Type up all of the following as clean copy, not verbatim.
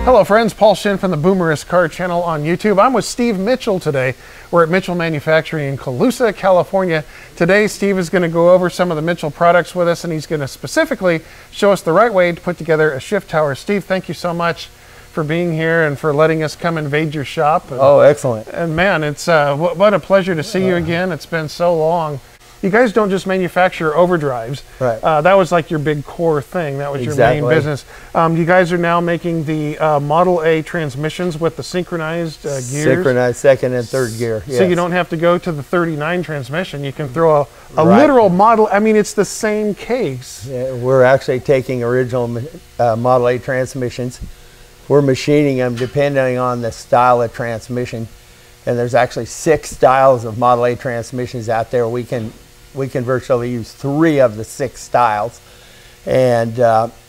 Hello friends, Paul Shinn from the Boomerist Car Channel on YouTube. I'm with Steve Mitchell today. We're at Mitchell Manufacturing in Colusa, California. Today Steve is going to go over some of the Mitchell products with us, and he's going to specifically show us the right way to put together a shift tower. Steve, thank you so much for being here and for letting us come invade your shop. Oh, excellent. And man, it's what a pleasure to see you again. It's been so long. You guys don't just manufacture overdrives. Right. That was like your big core thing. That was your main business. You guys are now making the Model A transmissions with the synchronized gears. Synchronized second and third gear, yes. So you don't have to go to the 39 transmission. You can throw a literal model. I mean, it's the same case. Yeah, we're actually taking original Model A transmissions. We're machining them depending on the style of transmission. And there's actually 6 styles of Model A transmissions out there. We can virtually use 3 of the 6 styles, and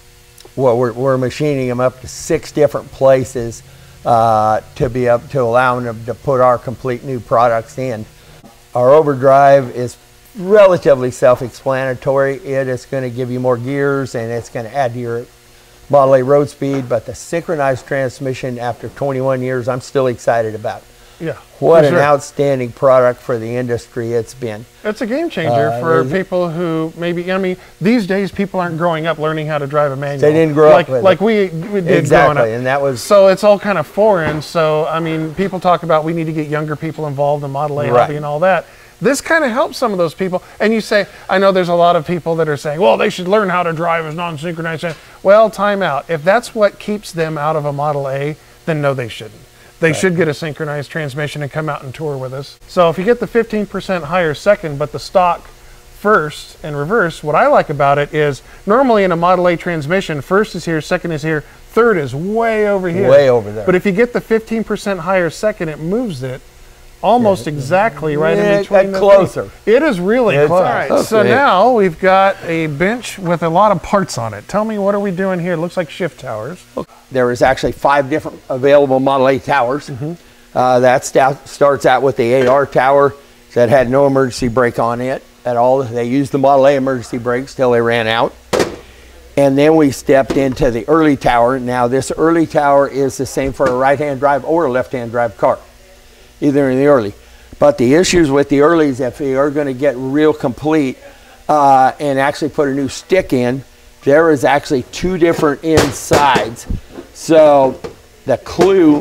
we're machining them up to 6 different places to be able to allow them to put our complete new products in. Our overdrive is relatively self-explanatory. It is going to give you more gears, and it's going to add to your Model A road speed. But the synchronized transmission, after 21 years, I'm still excited about. Yeah, what an outstanding product for the industry it's been. It's a game changer for people who maybe, I mean, these days people aren't growing up learning how to drive a manual. They didn't grow up with like we did exactly, growing up. And that was, so it's all kind of foreign. So I mean, people talk about we need to get younger people involved in Model A hobby and all that. This kind of helps some of those people. And you say, I know there's a lot of people that are saying, well, they should learn how to drive as non-synchronized. Well, time out. If that's what keeps them out of a Model A, then no, they shouldn't. They should get a synchronized transmission and come out and tour with us. So if you get the 15% higher second, but the stock first and reverse, what I like about it is normally in a Model A transmission, first is here, second is here, third is way over here. Way over there. But if you get the 15% higher second, it moves it almost exactly right in between. Closer. It is really close. All right, okay. So now we've got a bench with a lot of parts on it. Tell me, what are we doing here? It looks like shift towers. There is actually 5 different available Model A towers. That starts out with the AR tower that had no emergency brake on it at all. They used the Model A emergency brakes till they ran out. And then we stepped into the early tower. Now this early tower is the same for a right-hand drive or a left-hand drive car, either in the early. But the issues with the earlies, if you are going to get real complete and actually put a new stick in, there is actually 2 different insides. So the clue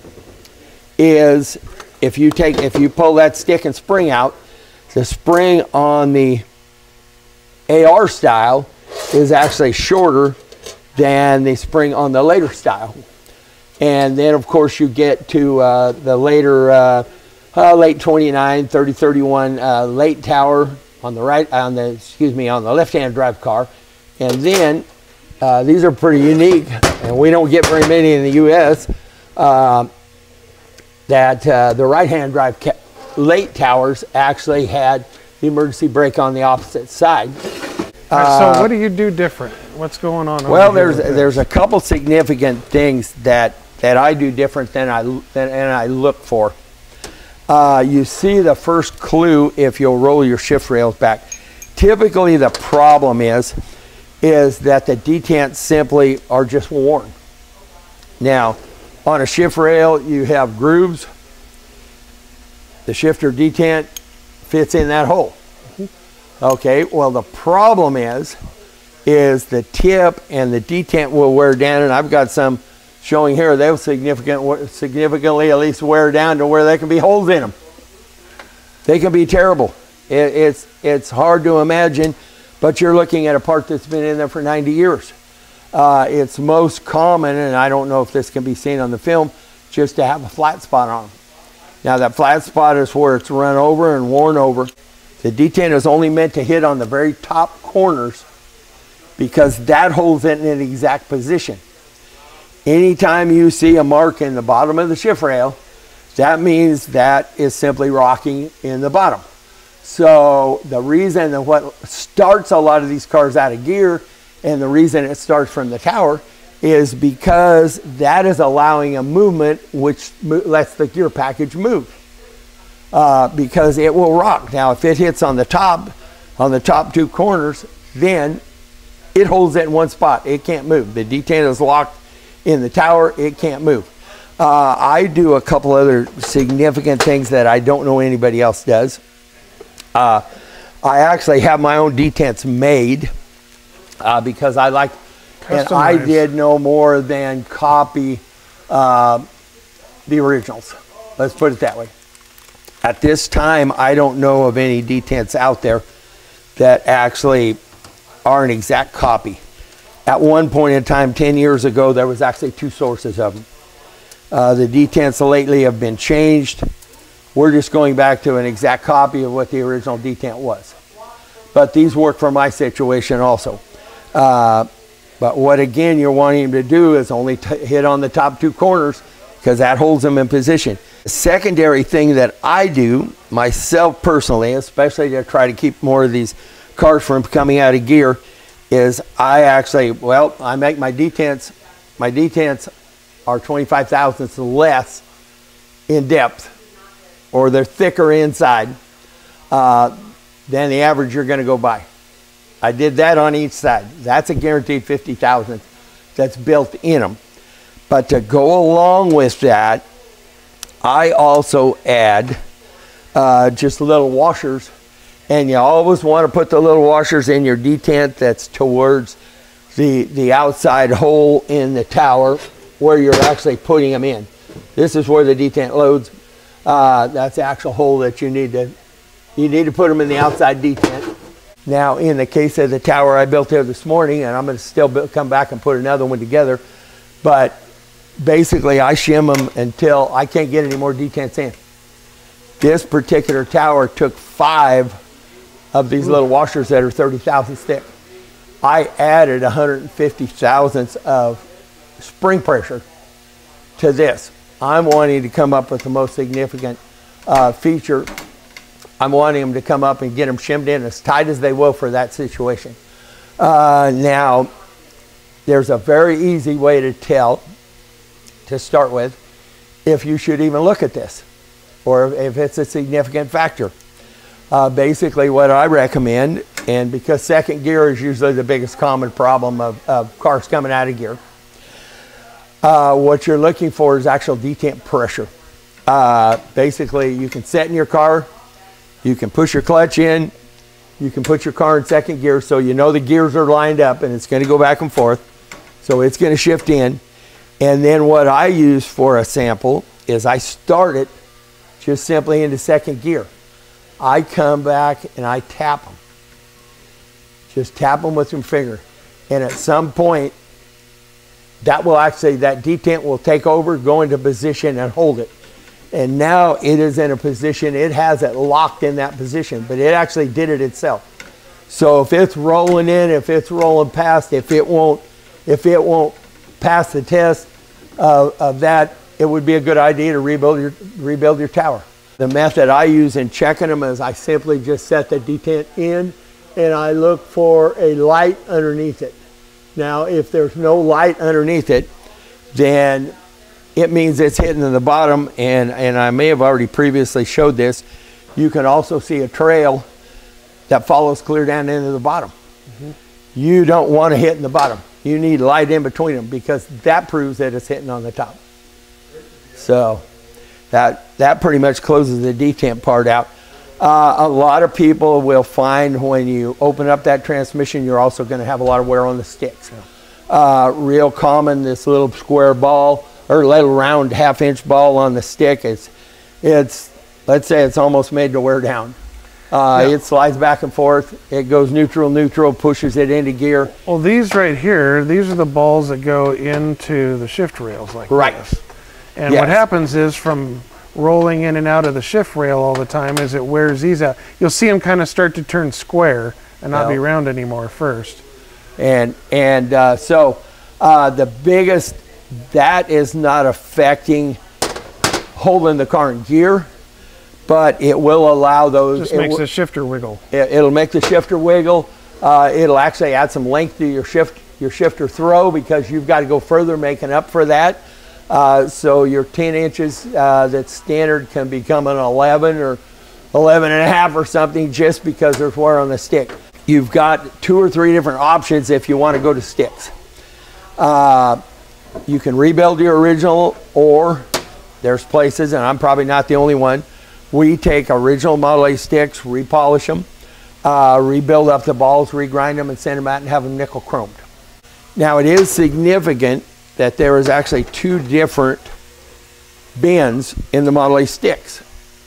is if you pull that stick and spring out, the spring on the AR style is actually shorter than the spring on the later style. And then of course you get to the later late 29, 30, 31 late tower on the right, on the left-hand drive car. And then these are pretty unique, and we don't get very many in the U.S. That the right-hand drive late towers actually had the emergency brake on the opposite side. So what do you do different? What's going on? Well, there's a couple significant things that I do different than I look for. You see the first clue if you'll roll your shift rails back. Typically the problem is that the detents simply are just worn. Now, on a shift rail, you have grooves. The shifter detent fits in that hole. Okay, well the problem is the tip and the detent will wear down, and I've got some showing here, they'll significantly at least wear down to where there can be holes in them. They can be terrible. It's hard to imagine, but you're looking at a part that's been in there for 90 years. It's most common, and I don't know if this can be seen on the film, just to have a flat spot on them. Now that flat spot is where it's run over and worn over. The detent is only meant to hit on the very top corners because that holds it in an exact position. Anytime you see a mark in the bottom of the shift rail, that means that is simply rocking in the bottom. So the reason that what starts a lot of these cars out of gear, and the reason it starts from the tower, is because that is allowing a movement which lets the gear package move. Because it will rock. Now if it hits on the top 2 corners, then it holds it in one spot. It can't move. The detent is locked in the tower, it can't move. I do a couple other significant things that I don't know anybody else does. I actually have my own detents made because I like, and I did no more than copy the originals. Let's put it that way. At this time, I don't know of any detents out there that actually are an exact copy. At one point in time, 10 years ago, there was actually 2 sources of them. The detents lately have been changed. We're just going back to an exact copy of what the original detent was. But these work for my situation also. But what again you're wanting them to do is only hit on the top 2 corners, because that holds them in position. The secondary thing that I do myself personally, especially to try to keep more of these cars from coming out of gear, is I actually, well, I make my detents are 25 thousandths less in depth, or they're thicker inside than the average you're going to go by. I did that on each side. That's a guaranteed 50 thousandths that's built in them. But to go along with that, I also add just little washers, and you always want to put the little washers in your detent that's towards the outside hole in the tower where you're actually putting them in. This is where the detent loads. That's the actual hole that you need to put them in the outside detent. Now, in the case of the tower I built here this morning, and I'm going to still come back and put another one together, but basically I shim them until I can't get any more detents in. This particular tower took 5 of these little washers that are 30 thousandths thick. I added 150 thousandths of spring pressure to this. I'm wanting to come up with the most significant feature. I'm wanting them to come up and get them shimmed in as tight as they will for that situation. Now, there's a very easy way to tell, to start with, if you should even look at this, or if it's a significant factor. Basically what I recommend, and because second gear is usually the biggest common problem of cars coming out of gear, what you're looking for is actual detent pressure. Basically, you can set in your car, you can push your clutch in, you can put your car in second gear so you know the gears are lined up and it's going to go back and forth. So it's going to shift in. And then what I use for a sample is I start it just simply into second gear. I come back and I tap them. Just tap them with your finger. And at some point, that detent will take over, go into position and hold it. And now it is in a position, it has it locked in that position, but it actually did it itself. So if it's rolling in, if it's rolling past, if it won't pass the test of that, it would be a good idea to rebuild your tower. The method I use in checking them is I simply just set the detent in and I look for a light underneath it. Now, if there's no light underneath it, then it means it's hitting in the bottom, and I may have already previously showed this. You can also see a trail that follows clear down into the bottom. Mm-hmm. You don't want to hit in the bottom. You need light in between them because that proves that it's hitting on the top. So that pretty much closes the detent part out. A lot of people will find when you open up that transmission, you're also going to have a lot of wear on the sticks. Real common, this little square ball or little round half-inch ball on the stick. It's let's say it's almost made to wear down. It slides back and forth. It goes neutral, neutral, pushes it into gear. Well, these right here, these are the balls that go into the shift rails like this. And what happens is from rolling in and out of the shift rail all the time is it wears these out. You'll see them kind of start to turn square and not be round anymore first. So the biggest, that is not affecting holding the car in gear, but it will allow those. Just makes the shifter wiggle. It'll make the shifter wiggle. It'll actually add some length to your shifter throw because you've got to go further making up for that. So your 10 inches that's standard can become an 11 or 11 and a half or something just because there's wear on the stick. You've got 2 or 3 different options if you want to go to sticks. You can rebuild your original, or there's places, and I'm probably not the only one, we take original Model A sticks, repolish them, rebuild up the balls, regrind them, and send them out and have them nickel chromed. Now, it is significant that there is actually two different bends in the Model A sticks.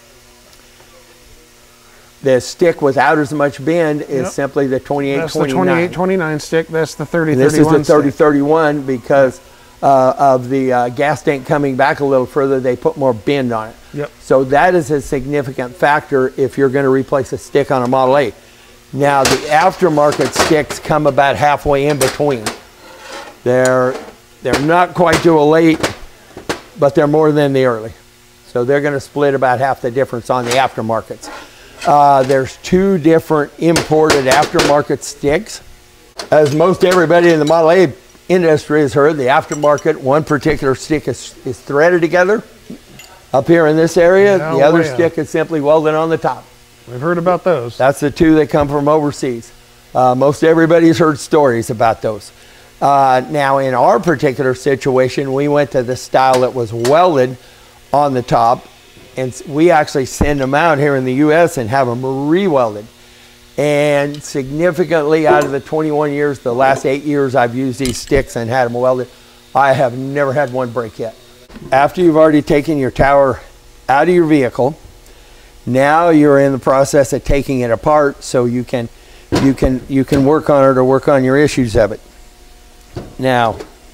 The stick without as much bend is simply the 2829. That's the 2829 stick. That's the 3031 This is the 3031 because of the gas tank coming back a little further, they put more bend on it. Yep. So that is a significant factor if you're going to replace a stick on a Model A. Now, the aftermarket sticks come about halfway in between. They're not quite to a late, but they're more than the early. So they're going to split about half the difference on the aftermarkets. There's two different imported aftermarket sticks. As most everybody in the Model A industry has heard, the aftermarket, one particular stick is threaded together up here in this area. The other stick is simply welded on the top. We've heard about those. That's the two that come from overseas. Most everybody's heard stories about those. Now, in our particular situation, we went to the style that was welded on the top, and we actually send them out here in the U.S. and have them re-welded. And significantly, out of the 21 years, the last 8 years I've used these sticks and had them welded, I have never had one break yet. After you've already taken your tower out of your vehicle, now you're in the process of taking it apart so you can work on it or work on your issues of it. Now,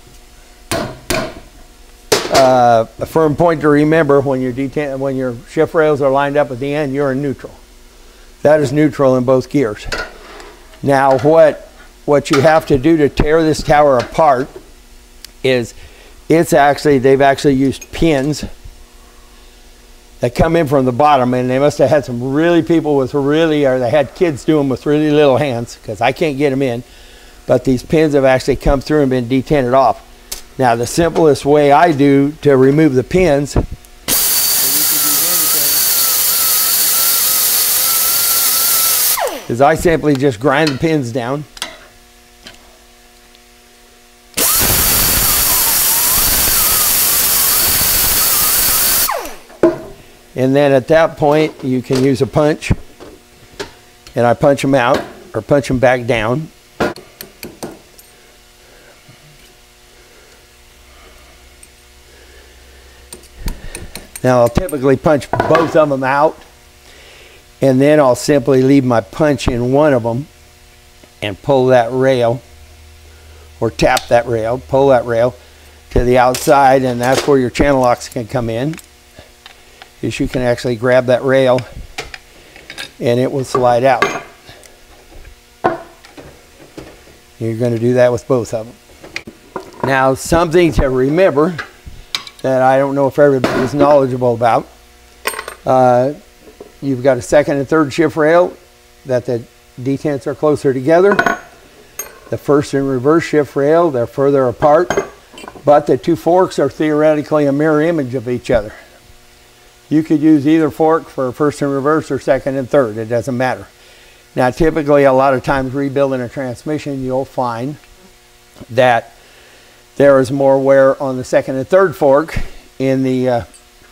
a firm point to remember when your shift rails are lined up at the end, you're in neutral. That is neutral in both gears. Now, what you have to do to tear this tower apart is they've actually used pins that come in from the bottom, and they must have had some people with or they had kids do them with really little hands, because I can't get them in. But these pins have actually come through and been detented off. Now, the simplest way I do to remove the pins is I simply just grind the pins down. And then at that point, you can use a punch, and I punch them out or punch them back down. Now, I'll typically punch both of them out, and then I'll simply leave my punch in one of them and pull that rail, or tap that rail, pull that rail to the outside, and that's where your channel locks can come in. Is you can actually grab that rail and it will slide out. You're going to do that with both of them. Now, something to remember that I don't know if everybody is knowledgeable about. You've got a second and third shift rail that the detents are closer together. The first and reverse shift rail, they're further apart, but the two forks are theoretically a mirror image of each other. You could use either fork for first and reverse or second and third. It doesn't matter. Now, typically, a lot of times rebuilding a transmission, you'll find that there is more wear on the second and third fork in the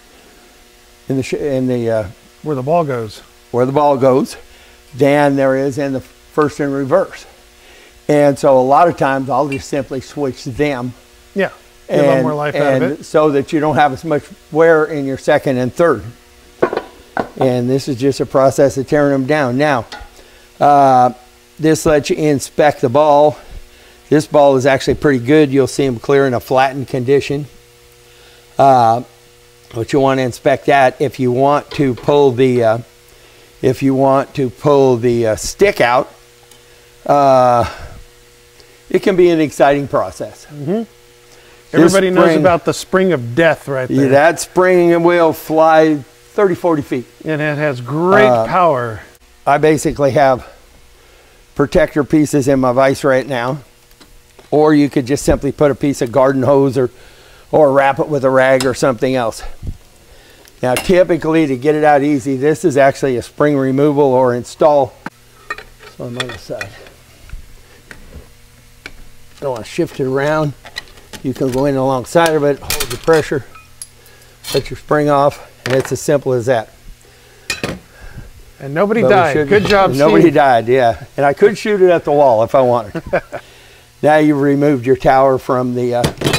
where the ball goes. Where the ball goes, than there is in the first and reverse. And so a lot of times I'll just simply switch them. Yeah. Give a little more life out of it. So that you don't have as much wear in your second and third. And this is just a process of tearing them down. Now, this lets you inspect the ball. This ball is actually pretty good. You'll see them clear in a flattened condition. But you want to inspect that. If you want to pull the stick out, it can be an exciting process. Mm-hmm. Everybody knows about the spring of death right there. Yeah, that spring will fly 30, 40 feet. And it has great power. I basically have protector pieces in my vise right now. Or you could just simply put a piece of garden hose or wrap it with a rag or something else. Now, typically, to get it out easy, this is actually a spring removal or install. So on the other side. Don't want to shift it around. You can go in alongside of it, hold the pressure, let your spring off, and it's as simple as that. And nobody died. Good job, Steve. Nobody died, yeah. And I could shoot it at the wall if I wanted. Now you've removed your tower from the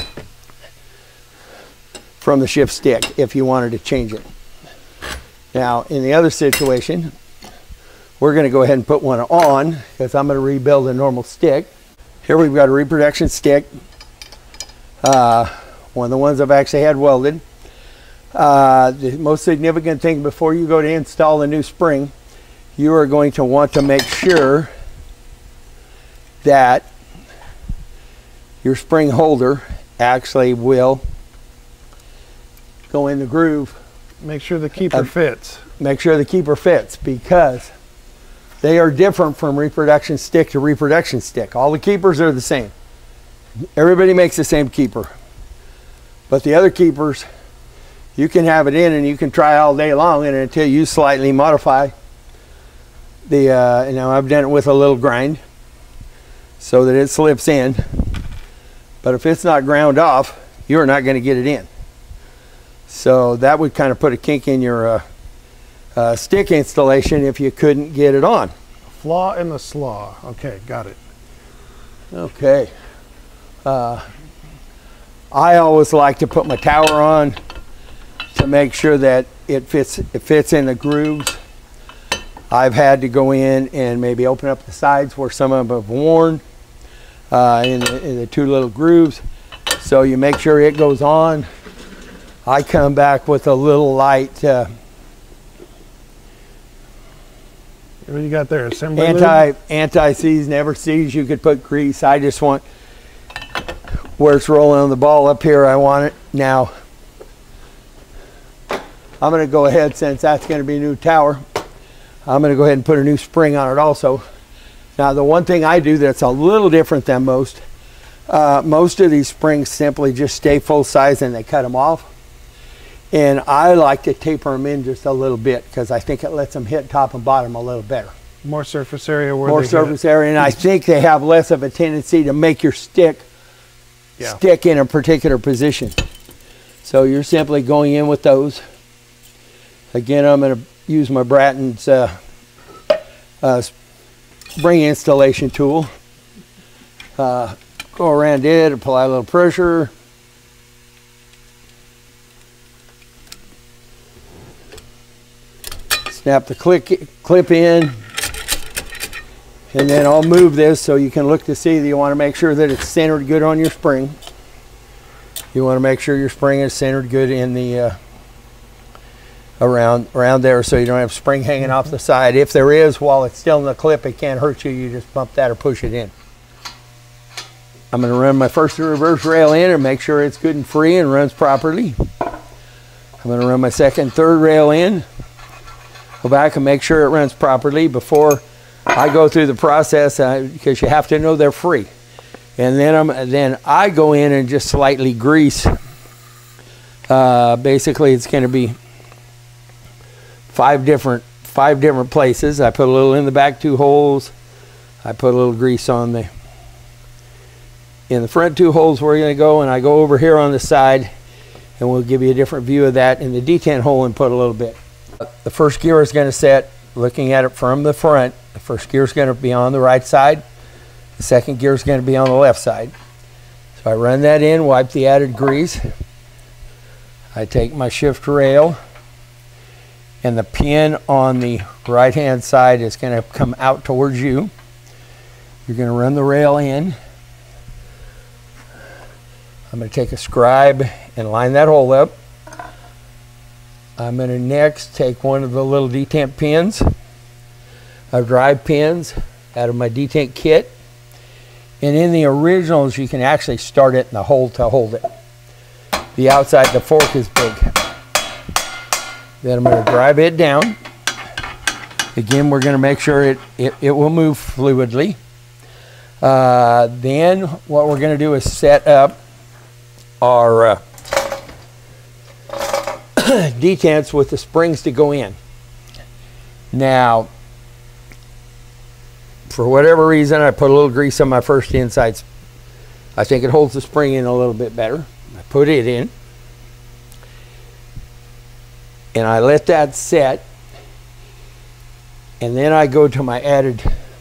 shift stick if you wanted to change it. Now, in the other situation, we're going to go ahead and put one on because I'm going to rebuild a normal stick. Here we've got a reproduction stick. One of the ones I've actually had welded. The most significant thing before you go to install the new spring, you are going to want to make sure that your spring holder actually will go in the groove. Make sure the keeper fits. Make sure the keeper fits, because they are different from reproduction stick to reproduction stick. All the keepers are the same. Everybody makes the same keeper. But the other keepers, you can have it in and you can try all day long, and until you slightly modify the, you know, I've done it with a little grind so that it slips in. But if it's not ground off, you're not going to get it in. So that would kind of put a kink in your stick installation if you couldn't get it on. Flaw in the slaw. Okay, got it. Okay. I always like to put my tower on to make sure that it fits in the grooves. I've had to go in and maybe open up the sides where some of them have worn in the two little grooves. So you make sure it goes on. I come back with a little light what do you got there? Assembly anti-seize, never seize. You could put grease. I just want where it's rolling on the ball up here. I want it now. I'm going to go ahead, since that's going to be a new tower, I'm going to go ahead and put a new spring on it also. Now, the one thing I do that's a little different than most of these springs simply just stay full size and they cut them off. And I like to taper them in just a little bit because I think it lets them hit top and bottom a little better. More surface area where more surface area, and I think they have less of a tendency to make your stick stick in a particular position. So you're simply going in with those. Again, I'm going to use my Bratton's spring installation tool. Go around it, apply a little pressure. Snap the clip in, and then I'll move this so you can look to see that you want to make sure that it's centered good on your spring. You want to make sure your spring is centered good in the around there, so you don't have spring hanging off the side. If there is, while it's still in the clip, it can't hurt you. You just bump that or push it in. I'm going to run my first and reverse rail in and make sure it's good and free and runs properly. I'm going to run my second and third rail in. Go back and make sure it runs properly before I go through the process, because you have to know they're free. And then I go in and just slightly grease. Basically, it's going to be five different places. I put a little in the back two holes. I put a little grease on in the front two holes where you're going to go, and I go over here on the side, and we'll give you a different view of that in the detent hole and put a little bit. The first gear is going to set, looking at it from the front, the first gear is going to be on the right side. The second gear is going to be on the left side. So I run that in, wipe the added grease. I take my shift rail, and the pin on the right hand side is going to come out towards you. You're going to run the rail in. I'm going to take a scribe and line that hole up. I'm going to next take one of the little detent pins, drive pins out of my detent kit. And in the originals, you can actually start it in the hole to hold it. The outside, the fork is big. Then I'm going to drive it down. Again, we're going to make sure it will move fluidly. Then what we're going to do is set up our detents with the springs to go in. Now, for whatever reason, I put a little grease on my first inside I think it holds the spring in a little bit better. I put it in, and I let that set, and then I go to my added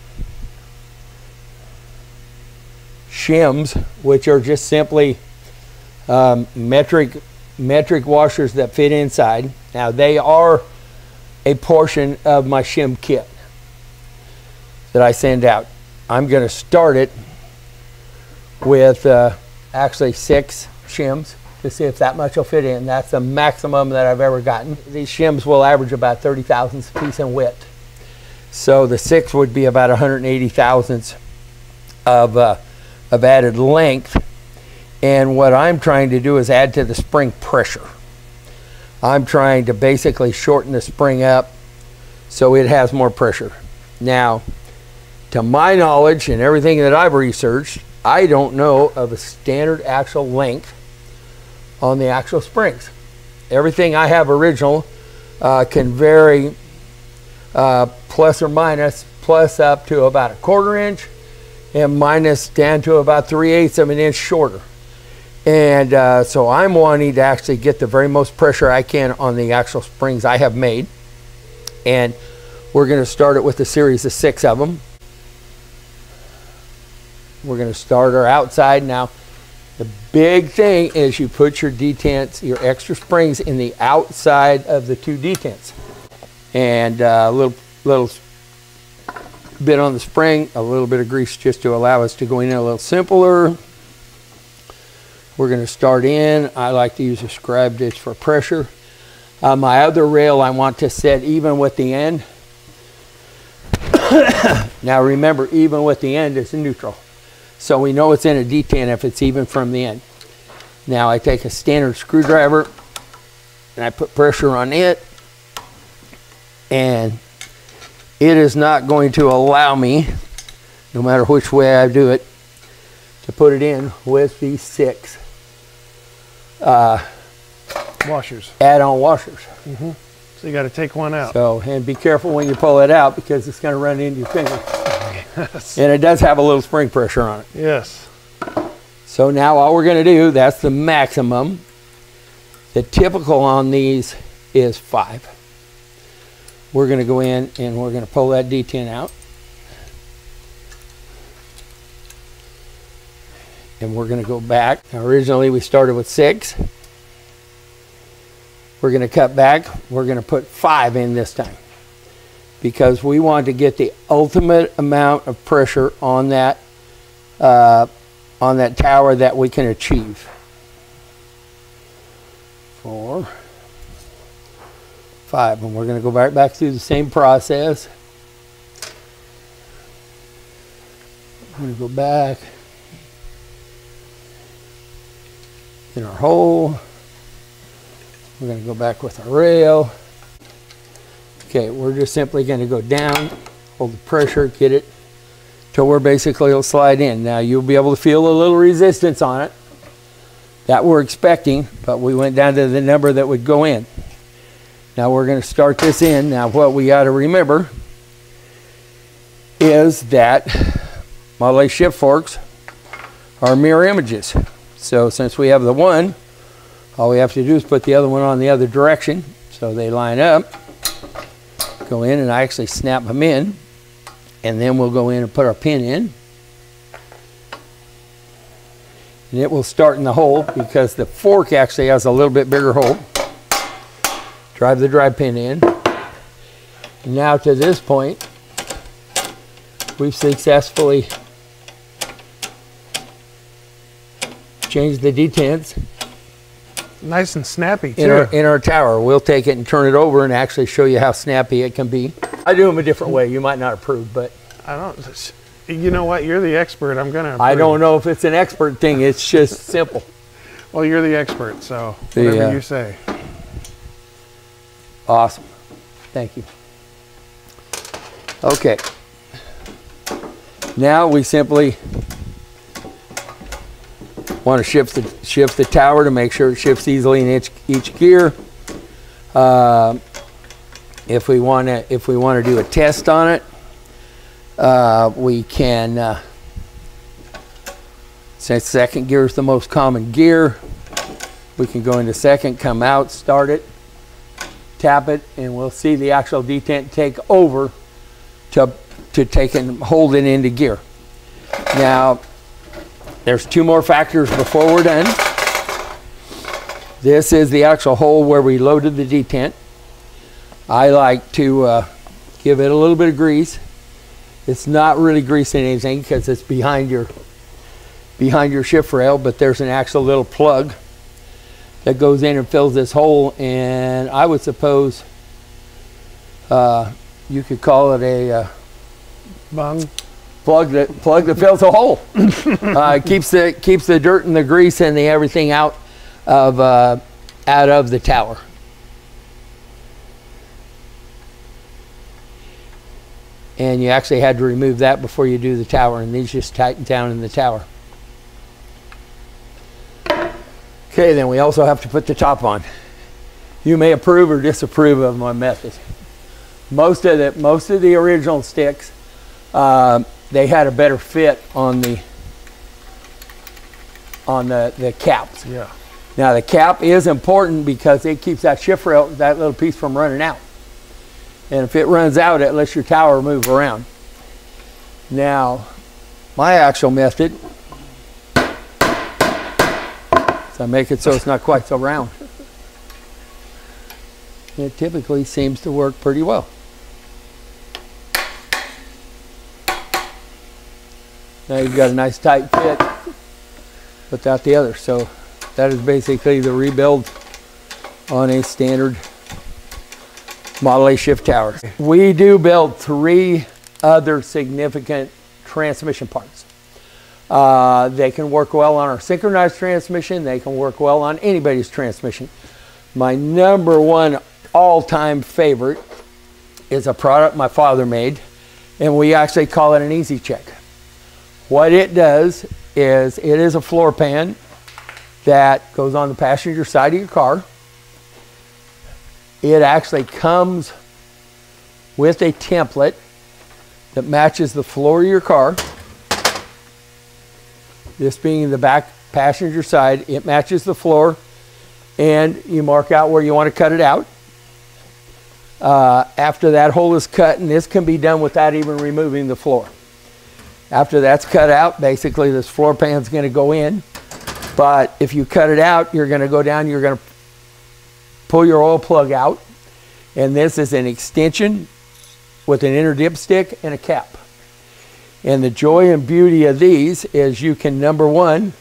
shims, which are just simply metric washers that fit inside. Now they are a portion of my shim kit that I send out. I'm going to start it with actually 6 shims to see if that much will fit in. That's the maximum that I've ever gotten. These shims will average about 30 thousandths a piece in width. So the 6 would be about 180 thousandths of added length. And what I'm trying to do is add to the spring pressure. I'm trying to basically shorten the spring up so it has more pressure. Now, to my knowledge and everything that I've researched, I don't know of a standard axle length on the actual springs. Everything I have original can vary plus or minus, plus up to about 1/4 inch and minus down to about 3/8 of an inch shorter. And so I'm wanting to actually get the very most pressure I can on the actual springs I have made. And we're going to start it with a series of 6 of them. We're going to start our outside. Now, the big thing is you put your detents, your extra springs, in the outside of the 2 detents. And a little bit on the spring, a little bit of grease just to allow us to go in a little simpler. We're going to start in. I like to use a scribe ditch for pressure. My other rail I want to set even with the end. Now remember, even with the end is neutral. So we know it's in a detent if it's even from the end. Now I take a standard screwdriver and I put pressure on it. And it is not going to allow me, no matter which way I do it, to put it in with these 6 washers, add-on washers. Mm-hmm. So you got to take one out. So, and be careful when you pull it out because it's going to run into your finger. Yes. And it does have a little spring pressure on it. Yes. So now all we're going to do, that's the maximum. The typical on these is 5. We're going to go in and we're going to pull that detent out. And we're going to go back. Now, originally we started with 6. We're going to cut back. We're going to put 5 in this time because we want to get the ultimate amount of pressure on that tower that we can achieve. 4, 5, and we're going to go right back through the same process. I'm going to go back in our hole. We're going to go back with our rail. Okay, we're just simply going to go down, hold the pressure, get it till we're basically it'll slide in. Now you'll be able to feel a little resistance on it that we're expecting, but we went down to the number that would go in. Now we're going to start this in. Now what we got to remember is that Model A shift forks are mirror images. So since we have the one, all we have to do is put the other one on the other direction so they line up. Go in and I actually snap them in, and then we'll go in and put our pin in. And it will start in the hole because the fork actually has a little bit bigger hole. Drive the drive pin in. And now to this point, we've successfully changed the detents. Nice and snappy too. In our tower. We'll take it and turn it over and actually show you how snappy it can be. I do them a different way. You might not approve, but I don't. You know what? You're the expert. I'm gonna approve. I don't know if it's an expert thing. It's just simple. Well, you're the expert, so whatever you say. Awesome. Thank you. Okay. Now we simply want to shift the tower to make sure it shifts easily in each gear. If we want to do a test on it, we can Since second gear is the most common gear, we can go into second, come out, start it, tap it, and we'll see the actual detent take over to take and hold it into gear. Now, there's two more factors before we're done. This is the actual hole where we loaded the detent. I like to give it a little bit of grease. It's not really greasing anything because it's behind your shift rail, but there's an actual little plug that goes in and fills this hole, and I would suppose you could call it a bung. Plug that fills a hole. Keeps the dirt and the grease and the everything out of the tower. And you actually had to remove that before you do the tower, and these just tighten down in the tower. Okay, then we also have to put the top on. You may approve or disapprove of my method. Most of the original sticks, they had a better fit on the caps. Yeah. Now the cap is important because it keeps that shift rail, that little piece, from running out. And if it runs out, it lets your tower move around. Now, my actual method is I make it so it's not quite so round. It typically seems to work pretty well. Now you've got a nice tight fit without the other. So that is basically the rebuild on a standard Model A shift tower. We do build 3 other significant transmission parts. They can work well on our synchronized transmission. They can work well on anybody's transmission. My number one all-time favorite is a product my father made, and we actually call it an Easy Check. What it does is it is a floor pan that goes on the passenger side of your car. It actually comes with a template that matches the floor of your car. This being the back passenger side, it matches the floor, and you mark out where you want to cut it out. After that hole is cut, and this can be done without even removing the floor. After that's cut out, basically this floor pan is going to go in. But if you cut it out, you're going to go down, you're going to pull your oil plug out, and this is an extension with an inner dipstick and a cap. And the joy and beauty of these is you can, number one,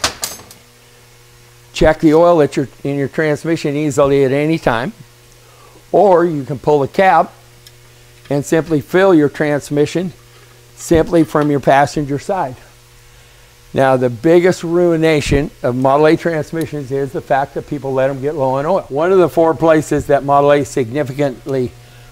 check the oil in your transmission easily at any time, or you can pull the cap and simply fill your transmission simply from your passenger side. Now, the biggest ruination of Model A transmissions is the fact that people let them get low on oil. One of the 4 places that Model A significantly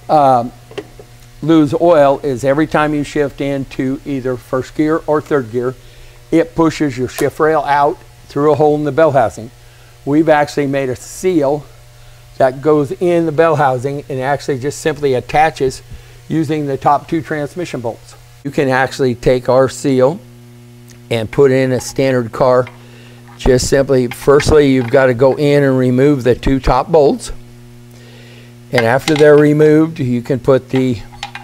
lose oil is every time you shift into either first gear or third gear, it pushes your shift rail out through a hole in the bell housing. We've actually made a seal that goes in the bell housing and actually just simply attaches using the top 2 transmission bolts. You can actually take our seal and put in a standard car. Just simply, firstly, you've got to go in and remove the 2 top bolts. And after they're removed, you can put the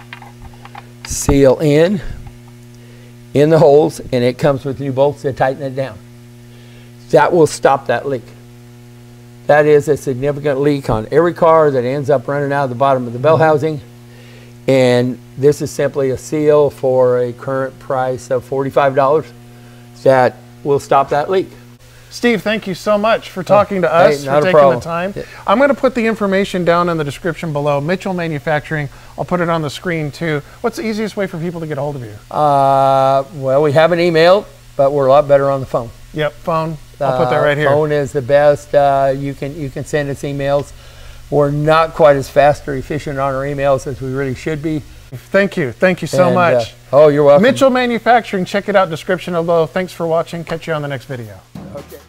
seal in the holes, and it comes with new bolts to tighten it down. That will stop that leak. That is a significant leak on every car that ends up running out of the bottom of the bell housing. And this is simply a seal for a current price of $45 that will stop that leak. Steve, thank you so much for talking to us, for taking the time. Yeah. I'm going to put the information down in the description below. Mitchell Manufacturing, I'll put it on the screen too. What's the easiest way for people to get a hold of you? Well, we have an email, but we're a lot better on the phone. Yep, phone. I'll put that right here. Phone is the best. You can send us emails. We're not quite as fast or efficient on our emails as we really should be. Thank you so much. Oh, you're welcome. Mitchell Manufacturing, check it out, description below. Thanks for watching. Catch you on the next video. Okay.